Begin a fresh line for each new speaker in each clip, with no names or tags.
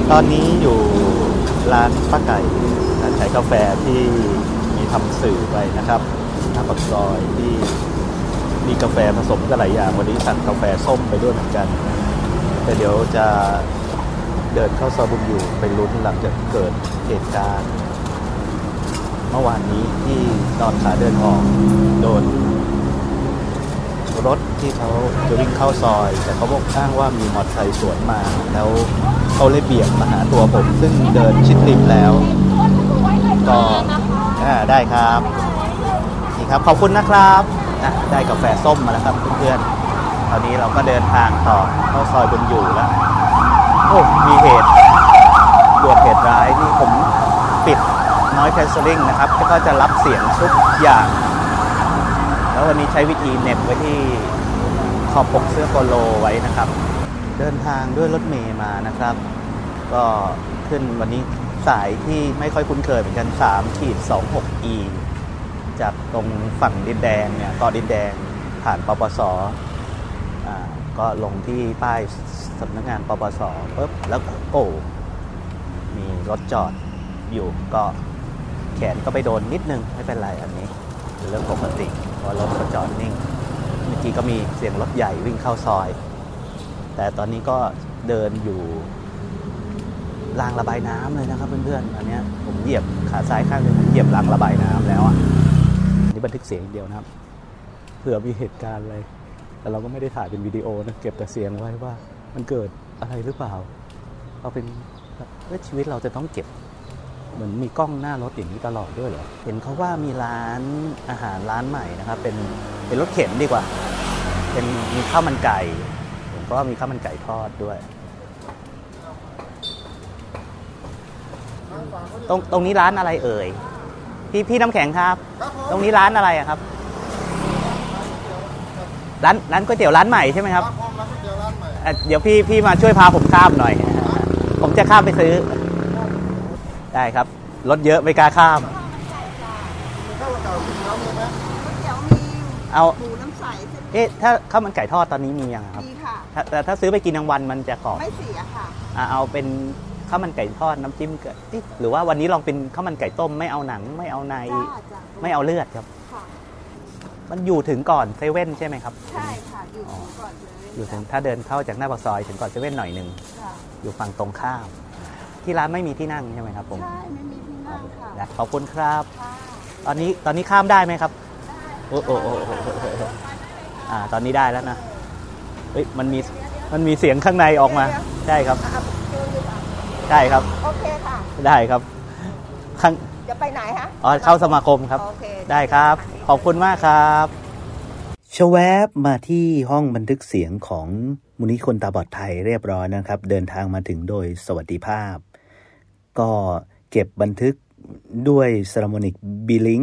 ตอนนี้อยู่ร้านป้าไก่ร้านขายกาแฟที่มีทำสื่อไปนะครับหน้าปากซอยที่มีกาแฟผสมกับหลายอย่างวันนี้สั่งกาแฟส้มไปด้วยเหมือนกันแต่เดี๋ยวจะเดินเข้าซอยบุญอยู่ไปลุ้นหลังจากเกิดเหตุการณ์เมื่อวานนี้ที่ตอนขาเดินออกโดนรถที่เขาจะวิ่งเข้าซอยแต่เขาบอกอ้างว่ามีมอเตอร์ไซค์สวนมาแล้วเขาเลยเบี่ยงมาหาตัวผมซึ่งเดินชิดริมแล้วก็ได้ครับนี่ครับขอบคุณนะครับได้กาแฟส้มมาแล้วครับเพื่อนๆตอนนี้เราก็เดินทางต่อเข้าซอยบุญอยู่แล้วโอ้มีเหตุด่วนเหตุร้ายนี่ผมปิดน้อยแคนเซิลลิ่งนะครับก็จะรับเสียงทุกอย่างแล้ววันนี้ใช้วิธีเน็บไว้ที่ขอบปกเสื้อโปโลไว้นะครับเดินทางด้วยรถเมล์มานะครับก็ขึ้นวันนี้สายที่ไม่ค่อยคุ้นเคยเหมือนกัน 3-26E จากตรงฝั่งดินแดงเนี่ยเกาะดินแดงผ่านปปส.ก็ลงที่ป้ายสำนักงานปปส.ปุ๊บแล้วโอ้มีรถจอดอยู่ก็แขนก็ไปโดนนิดนึงไม่เป็นไรอันนี้เป็นเรื่องปกติเพราะรถก็จอดนิ่งเมื่อกี้ก็มีเสียงรถใหญ่วิ่งเข้าซอยแต่ตอนนี้ก็เดินอยู่รางระบายน้ำเลยนะครับเพื่อนๆอันนี้ผมเหยียบขาซ้ายข้างนึงเหยียบรางระบายน้ำแล้วอ่ะนี่บันทึกเสียงเดียวนะครับเผื่อมีเหตุการณ์อะไรแต่เราก็ไม่ได้ถ่ายเป็นวิดีโอนะเก็บแต่เสียงไว้ว่ามันเกิดอะไรหรือเปล่าเราเป็นชีวิตเราจะต้องเก็บเหมือนมีกล้องหน้ารถอย่างนี้ตลอดด้วยเหรอเห็นเขาว่ามีร้านอาหารร้านใหม่นะครับเป็นรถเข็นดีกว่าเป็นมีข้าวมันไก่ผมก็มีข้าวมันไก่ทอดด้วยตรงนี้ร้านอะไรเอ่ยพี่น้ำแข็งครับตรงนี้ร้านอะไรอะครับร้านก๋วยเตี๋ยวร้านใหม่ใช่ไหมครับเดี๋ยวพี่มาช่วยพาผมข้ามหน่อยผมจะข้ามไปซื้อได้ครับรถเยอะไม่กล้าข้ามเอาหมูน้ำใสถ้าข้าวมันไก่ทอดตอนนี้มียังครับมีค่ะแต่ถ้าซื้อไปกินกลางวันมันจะกรอบไม่เสียค่ะเอาเป็นข้าวมันไก่ทอดน้ำจิ้มเกิดหรือว่าวันนี้ลองเป็นข้าวมันไก่ต้มไม่เอาหนังไม่เอาในไม่เอาเลือดครับมันอยู่ถึงก่อนเซเว่นใช่ไหมครับใช่ค่ะอยู่ถึงก่อนเลยอยู่ถึงถ้าเดินเข้าจากหน้าปากซอยถึงก่อนเซเว่นหน่อยนึงอยู่ฝั่งตรงข้ามที่ร้านไม่มีที่นั่งใช่ไหมครับผมใช่ไม่มีที่นั่งค่ะขอบคุณครับตอนนี้ข้ามได้ไหมครับโอ้ตอนนี้ได้แล้วนะเฮ้ยมันมีเสียงข้างในออกมาใช่ครับได้ครับโอเคค่ะได้ครับจะไปไหนฮะเข้าสมาคมครับได้ครับขอบคุณมากครับชแวบมาที่ห้องบันทึกเสียงของมูลนิธิคนตาบอดไทยเรียบร้อยนะครับเดินทางมาถึงโดยสวัสดิภาพก็เก็บบันทึกด้วย Ceramic Billing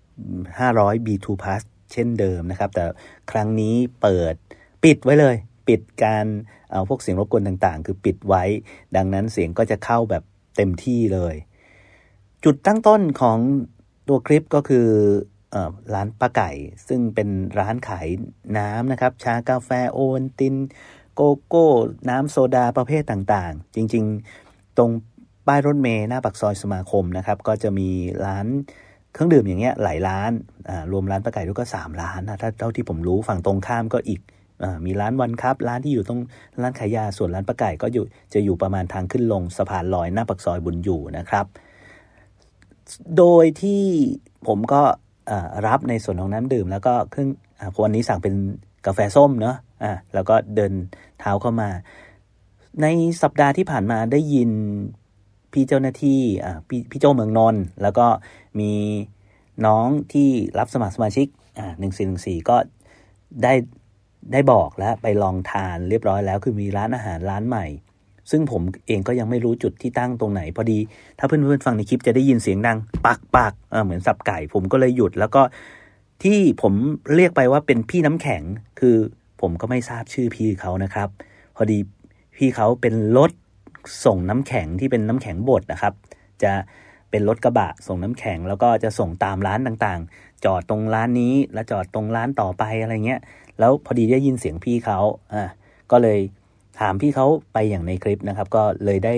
500 B2 Plus เช่นเดิมนะครับแต่ครั้งนี้ปิดไว้เลยปิดการพวกเสียงรบกวนต่างๆคือปิดไว้ดังนั้นเสียงก็จะเข้าแบบเต็มที่เลยจุดตั้งต้นของตัวคลิปก็คือร้านป้าไก่ซึ่งเป็นร้านขายน้ำนะครับชากาแฟโอวัลตินโกโก้น้ำโซดาประเภทต่างๆจริงๆตรงป้ายรถเมล์หน้าปากซอยสมาคมนะครับก็จะมีร้านเครื่องดื่มอย่างเงี้ยหลายร้านรวมร้านป้าไก่ด้วยก็3ร้านนะถ้าเท่าที่ผมรู้ฝั่งตรงข้ามก็อีกมีร้านวันครับร้านที่อยู่ตรงร้านขายยาส่วนร้านป้าไก่ก็จะอยู่ประมาณทางขึ้นลงสะพานลอยหน้าปากซอยบุญอยู่นะครับโดยที่ผมก็รับในส่วนของน้ำดื่มแล้วก็เครื่องวันนี้สั่งเป็นกาแฟส้มเนาะแล้วก็เดินเท้าเข้ามาในสัปดาห์ที่ผ่านมาได้ยินพี่เจ้าหน้าที่พี่โจเมืองนนท์แล้วก็มีน้องที่รับสมัครสมาชิก1414ก็ได้บอกแล้วไปลองทานเรียบร้อยแล้วคือมีร้านอาหารร้านใหม่ซึ่งผมเองก็ยังไม่รู้จุดที่ตั้งตรงไหนพอดีถ้าเพื่อนๆฟังในคลิปจะได้ยินเสียงดังปักเหมือนสับไก่ผมก็เลยหยุดแล้วก็ที่ผมเรียกไปว่าเป็นพี่น้ำแข็งคือผมก็ไม่ทราบชื่อพี่เขานะครับพอดีพี่เขาเป็นรถส่งน้ำแข็งที่เป็นน้ำแข็งบดนะครับจะเป็นรถกระบะส่งน้ำแข็งแล้วก็จะส่งตามร้านต่างๆจอดตรงร้านนี้แล้วจอดตรงร้านต่อไปอะไรเงี้ยแล้วพอดีได้ยินเสียงพี่เขาก็เลยถามพี่เขาไปอย่างในคลิปนะครับก็เลยได้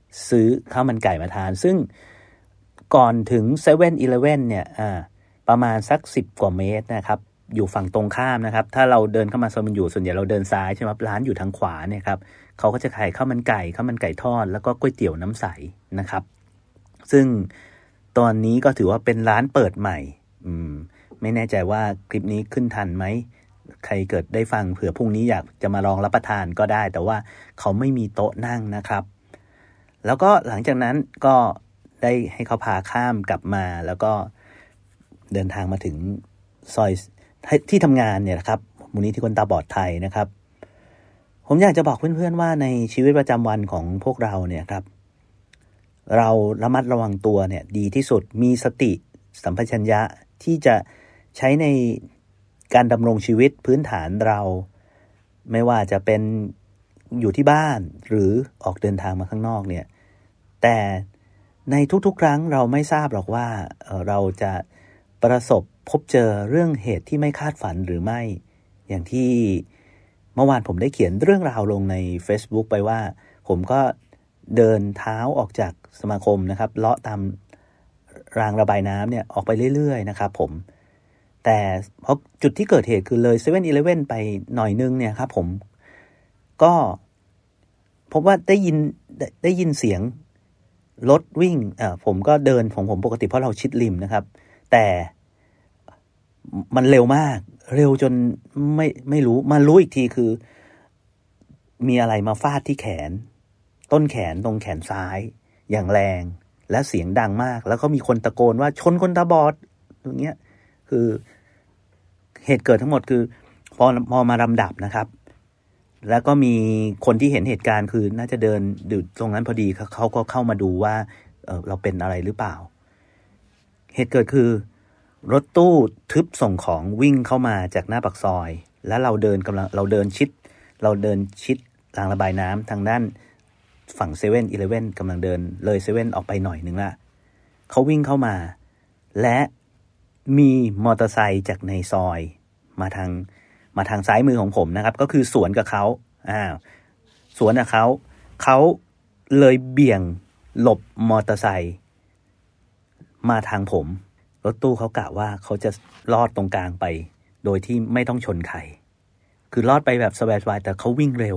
ซื้อข้าวมันไก่มาทานซึ่งก่อนถึง 7-Eleven เนี่ยประมาณสัก10 กว่าเมตรนะครับอยู่ฝั่งตรงข้ามนะครับถ้าเราเดินเข้ามาโซนมันอยู่ส่วนใหญ่เราเดินซ้ายใช่ไหมร้านอยู่ทางขวาเนี่ยครับเขาก็จะขายข้าวมันไก่ทอดแล้วก็ก๋วยเตี๋ยวน้ำใสนะครับซึ่งตอนนี้ก็ถือว่าเป็นร้านเปิดใหม่ไม่แน่ใจว่าคลิปนี้ขึ้นทันไหมใครเกิดได้ฟังเผื่อพรุ่งนี้อยากจะมาลองรับประทานก็ได้แต่ว่าเขาไม่มีโต๊ะนั่งนะครับแล้วก็หลังจากนั้นก็ได้ให้เขาพาข้ามกลับมาแล้วก็เดินทางมาถึงซอยที่ทำงานเนี่ยนะครับมูลนิธิคนตาบอดไทยนะครับผมอยากจะบอกเพื่อนๆว่าในชีวิตประจำวันของพวกเราเนี่ยครับเราระมัดระวังตัวเนี่ยดีที่สุดมีสติสัมปชัญญะที่จะใช้ในการดำรงชีวิตพื้นฐานเราไม่ว่าจะเป็นอยู่ที่บ้านหรือออกเดินทางมาข้างนอกเนี่ยแต่ในทุกๆครั้งเราไม่ทราบหรอกว่าเราจะประสบพบเจอเรื่องเหตุที่ไม่คาดฝันหรือไม่อย่างที่เมื่อวานผมได้เขียนเรื่องราวลงใน Facebook ไปว่าผมก็เดินเท้าออกจากสมาคมนะครับเลาะตามรางระบายน้ำเนี่ยออกไปเรื่อยๆนะครับผมแต่เพราะจุดที่เกิดเหตุคือเลย 7-Eleven ไปหน่อยนึงเนี่ยครับผมก็พบว่าได้ยินเสียงรถวิ่งผมก็เดินของผมปกติเพราะเราชิดริมนะครับแต่มันเร็วมากเร็วจนไม่รู้มารู้อีกทีคือมีอะไรมาฟาดที่แขนต้นแขนตรงแขนซ้ายอย่างแรงและเสียงดังมากแล้วก็มีคนตะโกนว่าชนคนตาบอดอย่างเงี้ยคือเหตุเกิดทั้งหมดคือพอมาลำดับนะครับแล้วก็มีคนที่เห็นเหตุการณ์คือน่าจะเดินอยู่ตรงนั้นพอดีเขาก็เข้ามาดูว่าเราเป็นอะไรหรือเปล่าเหตุเกิดคือรถตู้ทึบส่งของวิ่งเข้ามาจากหน้าปากซอยแล้วเราเดินชิดรางระบายน้ำทางด้านฝั่ง 7-Eleven กำลังเดินเลย7ออกไปหน่อยนึงละเขาวิ่งเข้ามาและมีมอเตอร์ไซค์จากในซอยมาทางซ้ายมือของผมนะครับก็คือสวนกับเขาสวนกับเขาเลยเบี่ยงหลบมอเตอร์ไซค์มาทางผมรถตู้เขากะว่าเขาจะลอดตรงกลางไปโดยที่ไม่ต้องชนใครคือลอดไปแบบสบายๆแต่เขาวิ่งเร็ว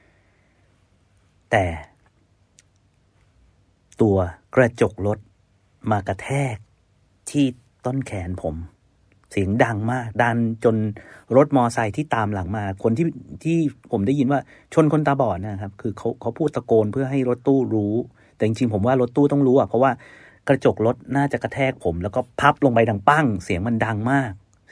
แต่ตัวกระจกรถมากระแทกที่ต้นแขนผมเสียงดังมากดันจนรถมอไซค์ที่ตามหลังมาคนที่ผมได้ยินว่าชนคนตาบอดนะครับคือเขาพูดตะโกนเพื่อให้รถตู้รู้แต่จริงๆผมว่ารถตู้ต้องรู้เพราะว่ากระจกรถน่าจะกระแทกผมแล้วก็พับลงไปดังปั้งเสียงมันดังมาก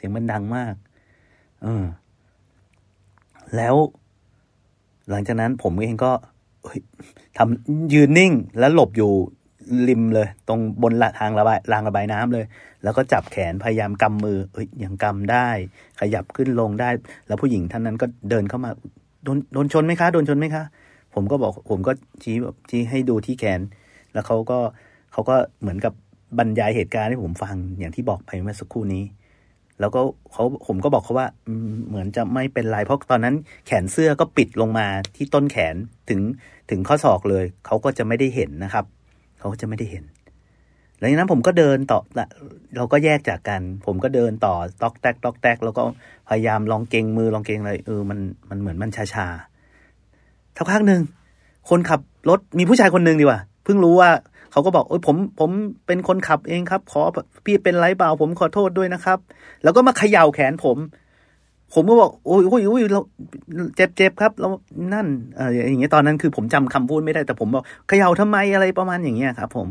แล้วหลังจากนั้นผมเองก็ทำยืนนิ่งแล้วหลบอยู่ริมเลยตรงบนรางระบายน้ำเลยแล้วก็จับแขนพยายามกำมือยังกำได้ขยับขึ้นลงได้แล้วผู้หญิงท่านนั้นก็เดินเข้ามาโดนชนไหมคะผมก็บอกผมก็ชี้ให้ดูที่แขนแล้วเขาก็เหมือนกับบรรยายเหตุการณ์ให้ผมฟังอย่างที่บอกไปเมื่อสักครู่นี้แล้วก็ผมก็บอกเขาว่าเหมือนจะไม่เป็นไรเพราะตอนนั้นแขนเสื้อก็ปิดลงมาที่ต้นแขนถึงข้อศอกเลยเขาก็จะไม่ได้เห็นนะครับเขาก็จะไม่ได้เห็นหลังจากนั้นผมก็เดินต่อเราก็แยกจากกันผมก็เดินต่อต๊อกแต๊กแล้วก็พยายามลองเกรงมือลองเกรงอะไรมันเหมือนมันชาๆสักพักนึงคนขับรถมีผู้ชายคนนึงดีกว่าเพิ่งรู้ว่าเขาก็บอกผมเป็นคนขับเองครับขอพี่เป็นไรเปล่าผมขอโทษด้วยนะครับแล้วก็มาเขย่าแขนผมก็บอกโอ้ยเราเจ็บครับแล้วนั่นอย่างเงี้ยตอนนั้นคือผมจำคำพูดไม่ได้แต่ผมบอกเขย่าทำไมอะไรประมาณอย่างเงี้ยครับผม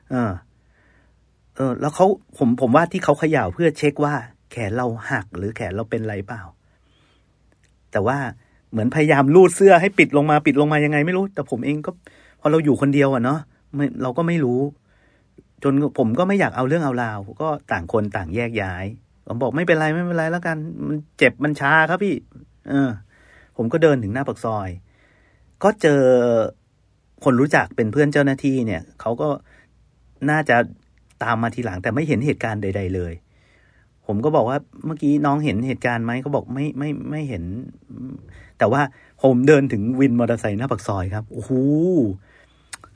แล้วผมว่าที่เขาเขย่าเพื่อเช็คว่าแขนเราหักหรือแขนเราเป็นไรเปล่าแต่ว่าเหมือนพยายามลูดเสื้อให้ปิดลงมายังไงไม่รู้แต่ผมเองก็พอเราอยู่คนเดียวเนาะเราก็ไม่รู้จนผมก็ไม่อยากเอาเรื่องเอาราวก็ต่างคนต่างแยกย้ายผมบอกไม่เป็นไรแล้วกันมันเจ็บมันชาครับพี่ผมก็เดินถึงหน้าปากซอยก็เจอคนรู้จักเป็นเพื่อนเจ้าหน้าที่เนี่ยเขาก็น่าจะตามมาทีหลังแต่ไม่เห็นเหตุการณ์ใดๆเลยผมก็บอกว่าเมื่อกี้น้องเห็นเหตุการณ์ไหมเขาบอกไม่เห็นแต่ว่าผมเดินถึงวินมอเตอร์ไซค์หน้าปากซอยครับโอ้โห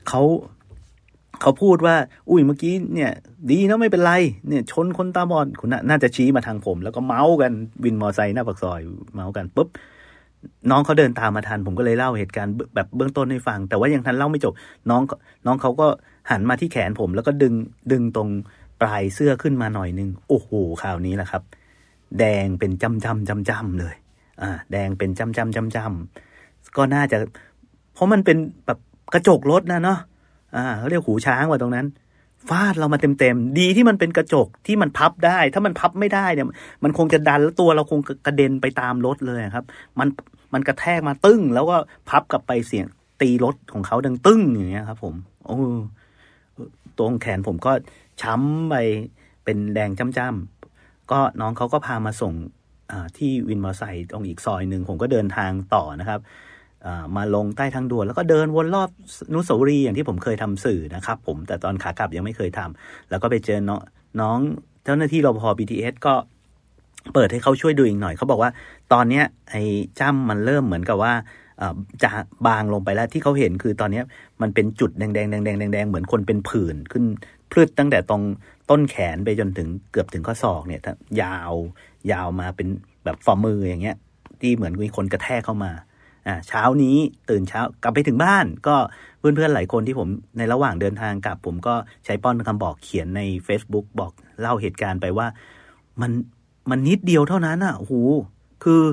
เขาพูดว่าอุ้ยเมื่อกี้เนี่ยดีนะไม่เป็นไรเนี่ยชนคนตาบอดคุณน่าจะชี้มาทางผมแล้วก็เมาส์กันวินมอไซค์หน้าปากซอยเมาส์กันปุ๊บน้องเขาเดินตามมาทันผมก็เลยเล่าเหตุการณ์แบบเบื้องต้นให้ฟังแต่ว่ายังทันเล่าไม่จบน้องเขาก็หันมาที่แขนผมแล้วก็ดึงตรงปลายเสื้อขึ้นมาหน่อยนึงโอ้โหคราวนี้แหละครับแดงเป็นจ้ำเลยแดงเป็นจ้ำก็น่าจะเพราะมันเป็นแบบกระจกรถนะเนาะเขาเรียกหูช้างว่าตรงนั้นฟาดเรามาเต็มดีที่มันเป็นกระจกที่มันพับได้ถ้ามันพับไม่ได้เนี่ยมันคงจะดันแล้วตัวเราคงกระเด็นไปตามรถเลยครับมันกระแทกมาตึ้งแล้วก็พับกลับไปเสียงตีรถของเขาดังตึ้งอย่างเงี้ยครับผมโอ้ตรงแขนผมก็ช้ำไปเป็นแดงจ้ำๆก็น้องเขาก็พามาส่งที่วินมอเตอร์ไซค์ตรงอีกซอยนึงผมก็เดินทางต่อนะครับมาลงใต้ทางด่วนแล้วก็เดินวนรอบอนุสาวรีย์อย่างที่ผมเคยทำสื่อนะครับผมแต่ตอนขากลับยังไม่เคยทำแล้วก็ไปเจอน้องเจ้าหน้าที่รปภ BTS ก็เปิดให้เขาช่วยดูอีกหน่อยเขาบอกว่าตอนนี้ไอ้จ้ำมันเริ่มเหมือนกับว่าจะบางลงไปแล้วที่เขาเห็นคือตอนนี้มันเป็นจุดแดงเหมือนคนเป็นผื่นขึ้นพลึดตั้งแต่ตรงต้นแขนไปจนถึงเกือบถึงข้อศอกเนี่ยยาวมาเป็นแบบฝ่ามืออย่างเงี้ยที่เหมือนมีคนกระแทกเข้ามาเช้านี้ตื่นเช้ากลับไปถึงบ้านก็เพื่อนๆหลายคนที่ผมในระหว่างเดินทางกลับผมก็ใช้ป้อนคำบอกเขียนใน Facebook บอกเล่าเหตุการณ์ไปว่ามันนิดเดียวเท่านั้นโอ้โหคือ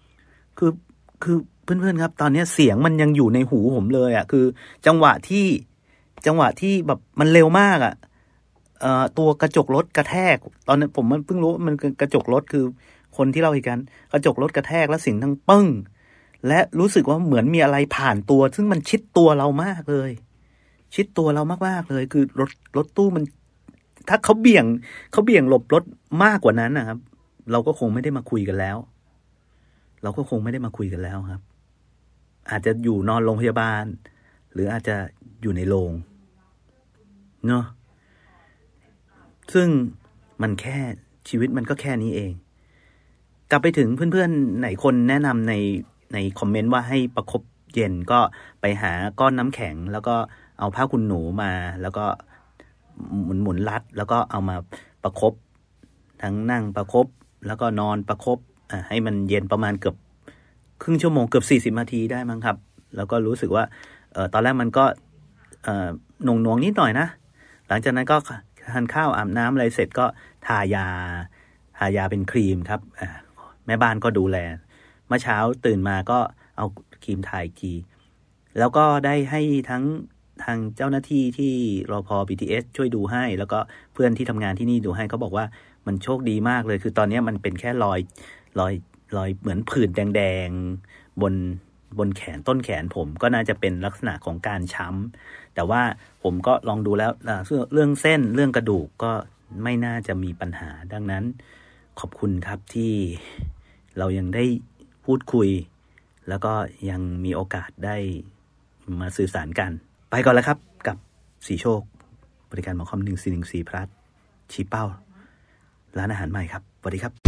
เพื่อนๆครับตอนนี้เสียงมันยังอยู่ในหูผมเลยคือจังหวะที่แบบมันเร็วมากตัวกระจกรถกระแทกตอนนั้นผมเพิ่งรู้มันกระจกรถคือคนที่เล่าเหตุการณ์กระจกรถกระแทกแล้วเสียงทั้งปึ้งและรู้สึกว่าเหมือนมีอะไรผ่านตัวซึ่งมันชิดตัวเรามากเลยชิดตัวเรามากๆเลยคือรถตู้มันถ้าเขาเบี่ยงหลบรถมากกว่านั้นนะครับเราก็คงไม่ได้มาคุยกันแล้วครับอาจจะอยู่นอนโรงพยาบาลหรืออาจจะอยู่ในโรงเนาะซึ่งมันแค่ชีวิตมันก็แค่นี้เองกลับไปถึงเพื่อนๆไหนคนแนะนำในคอมเมนต์ว่าให้ประคบเย็นก็ไปหาก้อนน้ำแข็งแล้วก็เอาผ้าขนหนูมาแล้วก็หมุนรัดแล้วก็เอามาประคบทั้งนั่งประคบแล้วก็นอนประคบให้มันเย็นประมาณเกือบครึ่งชั่วโมงเกือบ40นาทีได้มั้งครับแล้วก็รู้สึกว่าตอนแรกมันก็หน่วงนิดหน่อยนะหลังจากนั้นก็ทานข้าวอาบน้ำอะไรเสร็จก็ทายาเป็นครีมครับแม่บ้านก็ดูแลเมื่อเช้าตื่นมาก็เอาครีมทาอีกทีแล้วก็ได้ให้ทั้งทางเจ้าหน้าที่ที่รปภ BTS ช่วยดูให้แล้วก็เพื่อนที่ทำงานที่นี่ดูให้เขาบอกว่ามันโชคดีมากเลยคือตอนนี้มันเป็นแค่รอยเหมือนผื่นแดงๆบนแขนต้นแขนผมก็น่าจะเป็นลักษณะของการช้ำแต่ว่าผมก็ลองดูแล้วเรื่องเส้นเรื่องกระดูกก็ไม่น่าจะมีปัญหาดังนั้นขอบคุณครับที่เรายังได้พูดคุยแล้วก็ยังมีโอกาสได้มาสื่อสารกันไปก่อนแล้วครับกับสีโชคบริการหมอคอม1414พลัสชี้เป้าร้านอาหารใหม่ครับสวัสดีครับ